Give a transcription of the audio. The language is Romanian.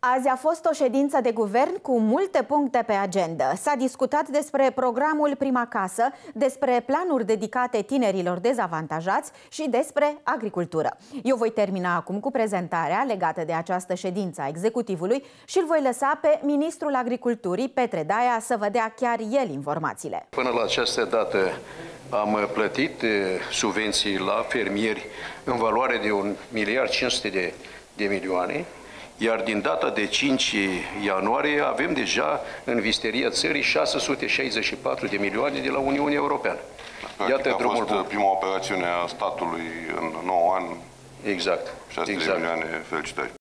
Azi a fost o ședință de guvern cu multe puncte pe agenda. S-a discutat despre programul Prima Casă, despre planuri dedicate tinerilor dezavantajați și despre agricultură. Eu voi termina acum cu prezentarea legată de această ședință a executivului și îl voi lăsa pe ministrul Agriculturii, Petre Daia, să vă dea chiar el informațiile. Până la această dată am plătit subvenții la fermieri în valoare de 1.500 de milioane. Iar din data de 5 ianuarie avem deja în visteria țării 664 de milioane de la Uniunea Europeană. Iată a fost prima operațiune a statului în 9 ani. Exact. 600 de milioane, felicitări.